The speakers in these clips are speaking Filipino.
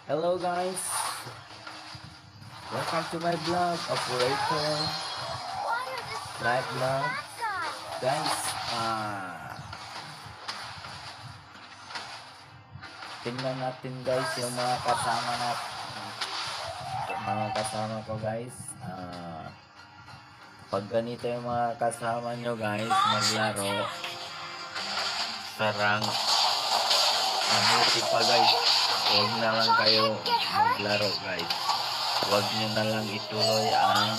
Hello guys, welcome to my vlog, Operator Live Vlog. Guys, tingnan natin guys yung mga kasama ko guys. Pag ganito yung mga kasama nyo guys, maglaro, sarang mabuti pa guys. Huwag na lang kayo maglaro guys. Huwag nyo na lang ituloy ang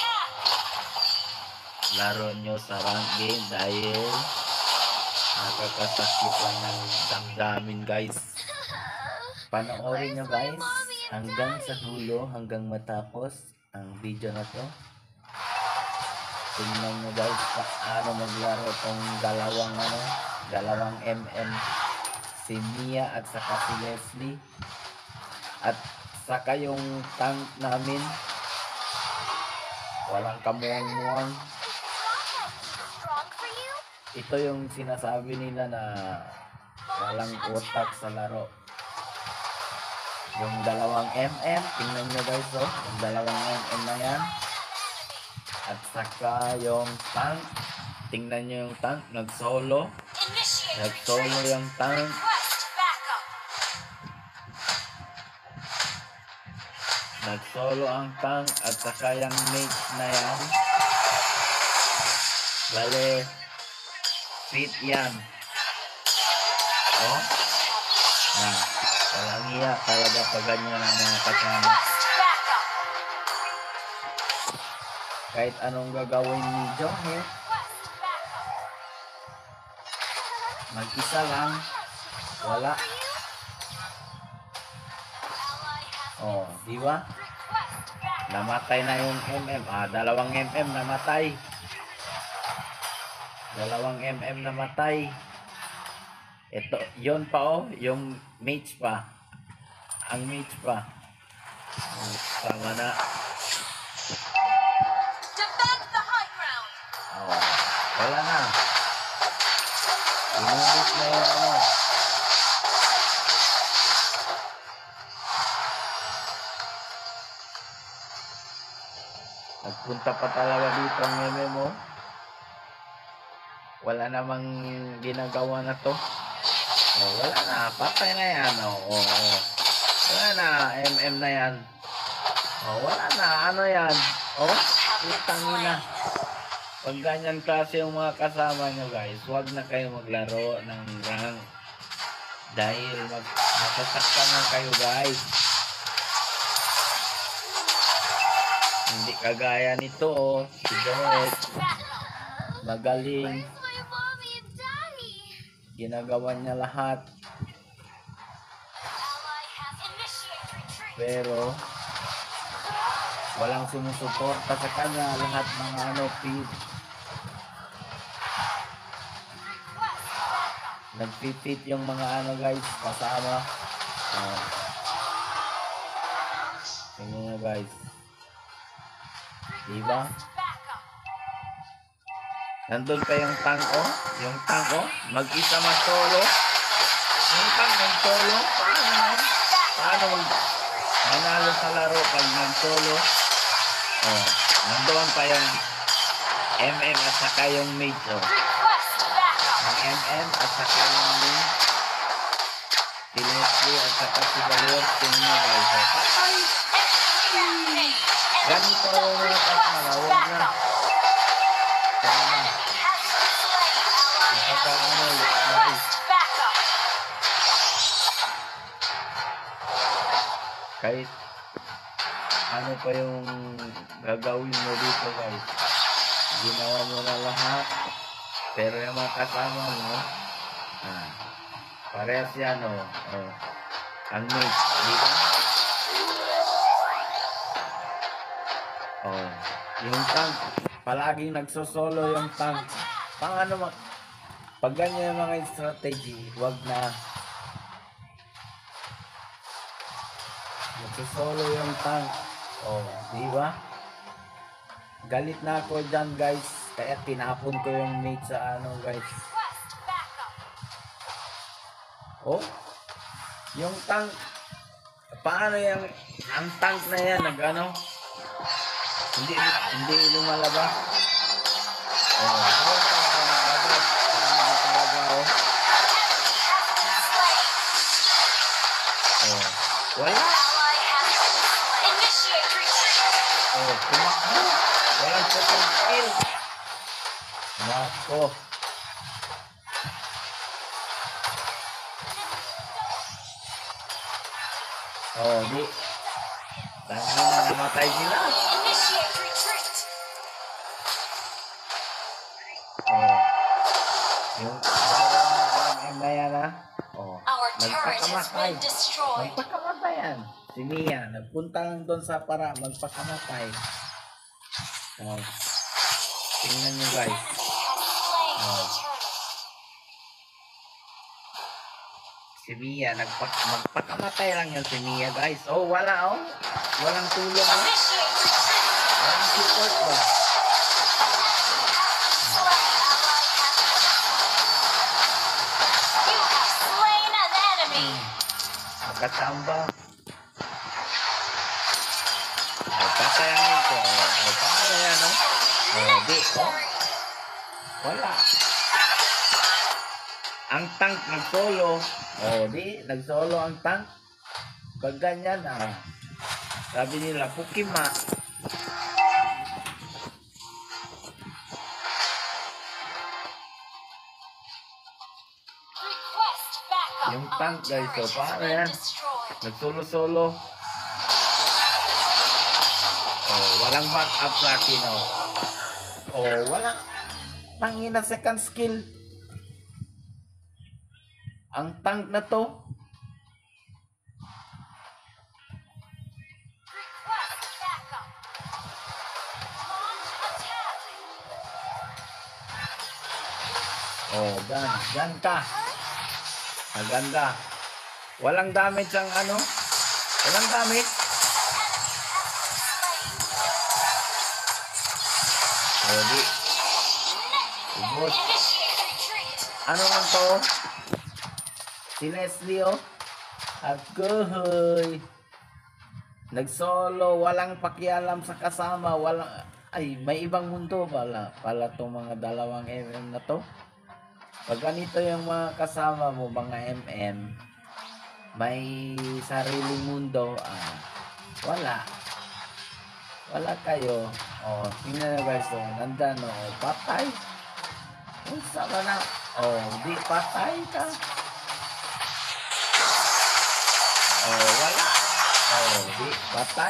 laro nyo sa rank game dahil nakakasakit lang ng damdamin guys. Panoorin nyo guys hanggang sa dulo, hanggang matapos ang video na to. Tingnan nyo guys paano maglaro tong dalawang MM, si Mia at saka si Leslie, at saka yung tank namin walang kamuang-muang. Ito yung sinasabi nila na walang utak sa laro. Yung dalawang MM, tingnan nyo guys, yung dalawang MM na yan, at saka yung tank, tingnan nyo yung tank, nag-solo yung tank. Nag-solo ang tank at saka yung mates na yan. Bale, fit yan. Oh? Na, walang iya talaga pag ganyan ang mga kasama. Kahit anong gagawin ni Jonghe, mag-isa lang, wala. Oh, di ba? Namatay na yung MM. Dalawang MM namatay. Dalawang MM namatay. Ito, yon pa yung mates pa. Ang mates pa. Tama na. Oh, wala na. Inubos na yung ano. Nagpunta pa talaga dito ang MMO. Wala namang ginagawa na to. Oh, wala na. Patay na yan. Wala na. MM na yan. Wala na. Ano yan? Putang ina. Pag ganyan klase yung mga kasama nyo guys, huwag na kayo maglaro ng rank. Dahil masasaktan na kayo guys. Hindi kagaya nito si Doret. Magaling. Ginagawa niya lahat. Pero walang sumusuporta sa kanya. Lahat mga feed. Nag-fit yung mga guys kasama. Tingnan nyo guys. Diba? Nandun pa yung tank yung tank mag-isa mag-solo. Yung tank mag-solo. Paano manalo sa laro pag mag-solo? Nandun pa yung MM at saka yung mate. Yung MM at saka yung mate. Si Leslie at saka si Valor. Tingnan nyo guys. Ganito yung mga kasama. Huwag na. Kahit ano pa yung gagawin mo dito guys, ginawa mo na lahat, pero yung mga kasama mo parehas yan ang mate dito. Yung tank palaging nagsosolo yung tank. Pag ganyan yung mga strategy, wag na. Nagsosolo yung tank. Di ba? Galit na ako dyan guys. Kaya tinapon ko yung mate sa guys. Yung tank paano yung ang tank na yan nag-ano? Hindi lumalabas. Oh, wala. Oh, tumakbo. Walang second skill. Nako. Oh, di. Dahil na namatay sila. Oh. Yung na yan ha. Oh. Nagpakamatay. Nagpakamatay yan. Si Mia. Nagpunta lang doon sa para magpakamatay. Oh. Tingnan nyo guys. Oh. Si Mia. Magpakamatay lang yan si Mia guys. Oh, wala oh. Walang tulong oh. Walang support ba? Nakatamba. Patayan ito. Paano yan oh? Di oh. Wala. Ang tank nag-solo. Di. Nag-solo ang tank. Pag ganyan sabi nila, Pukima. Yung tank guys, paano yan? Nag-solo-solo. Walang backup sa akin walang tangina second skill. Ang tank na to. Gan ka. Maganda. Walang damage ang ano. Walang damage. Di. Ubos. Ano man to? Si Leslie Agoy. Nag-solo. Walang pakialam sa kasama. Walang... Ay, may ibang mundo pala tong mga dalawang MM na to. Pag ganito yung mga kasama mo, mga MM, may sariling mundo, wala kayo. Tingnan na guys, nandan, patay. Unsa ba na? Di patay ka. Wala. Di patay.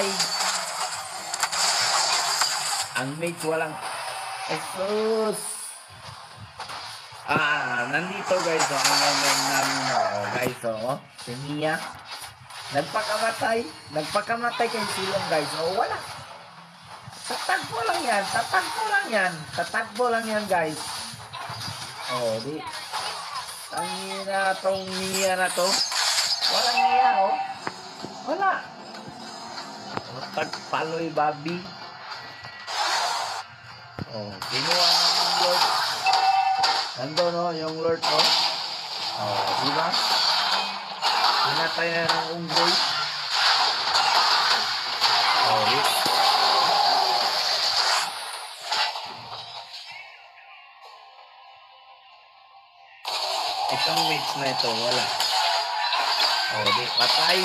Ang mate walang Jesus. Nandito guys, ang MM namin guys, si Mia. Nagpakamatay kay Silong guys, wala. Tatagpo lang yan guys. Di. Tangina tong Mia na to. Walang Mia, wala. Tagpaloy babi. Kinuha ng Lord. Nandun yung Lord diba? Pinatay na ng unggoy. Itong mix na ito, wala. Di patay.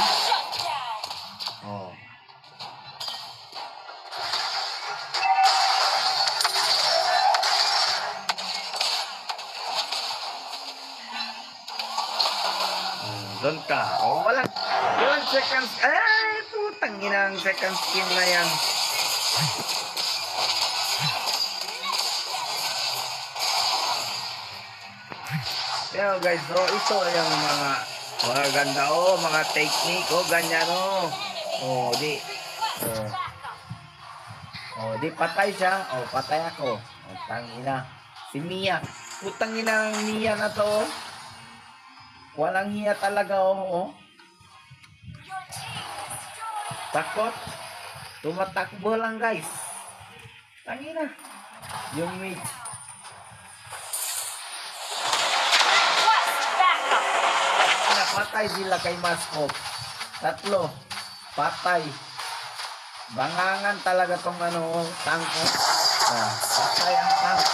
Doon ka. Walang second. Ay, putang ginang second skin na yan. Pero guys, ito yung mga ganda mga technique ganyan di. Di patay siya. Patay ako. Tangina. Si Mia. Putang ina ng Mia na to. Walang hiya talaga Takot. Tumatakbo lang guys. Tangina. Yung mate. Napatay sila kay Maskop. 3. patay. Bangangan talaga tong ano, tank. Patay ang tank.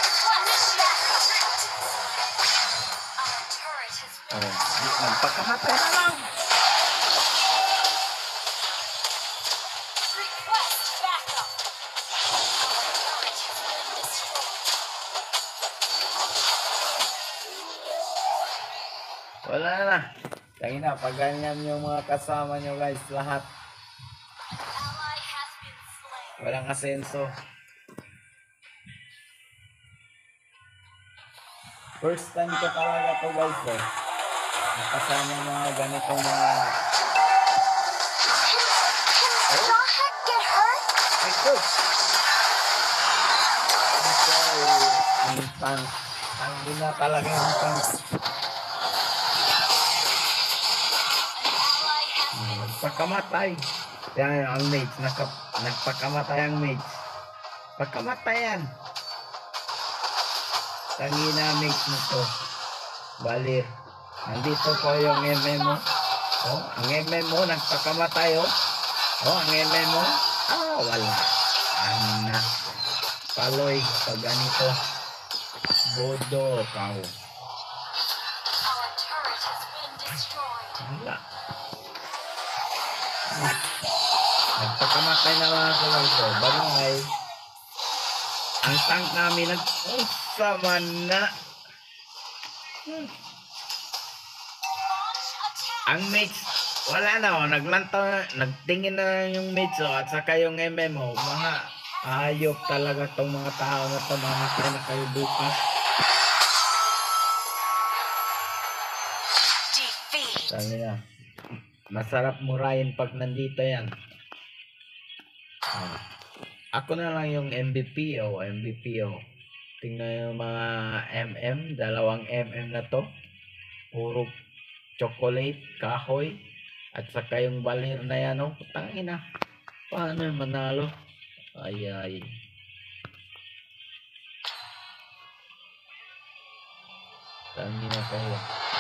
Nagpakamatay na lang. Wala na. Tingin na, pag ganyan yung mga kasama nyo guys, lahat. Walang asenso. First time ko talaga to guys eh. Nakasama mga ganitong mga... Ay ko! Ang tank. Ang na talaga yung tank. Nagpakamatay. Yan ang mage. Nagpakamatay ang mage. Pagkamatayan. Tangina mage nito. Balir. Nandito po yung MMO. Oh, ang MMO nagpakamatay oh. Oh, ang MMO. Wala. Ana. Paloy pag ganito. Bodo kao. Wala. Nagpakamatay na mga kulay ko. Bagay. Ang tank namin nag-usama na. Ang mage, wala na oh. Nagtingin na yung mage oh. At saka yung MMO. Mga ayop talaga tong mga tao na to. Mamatay na kayo bukas. Sabi na. Masarap murahin pag nandito yan. Ako na lang yung MVP o. Tingnan yung mga dalawang na to. Puro chocolate, kahoy, at saka yung balir na yan o. Tangina. Paano manalo? Ay. Tangina kayo.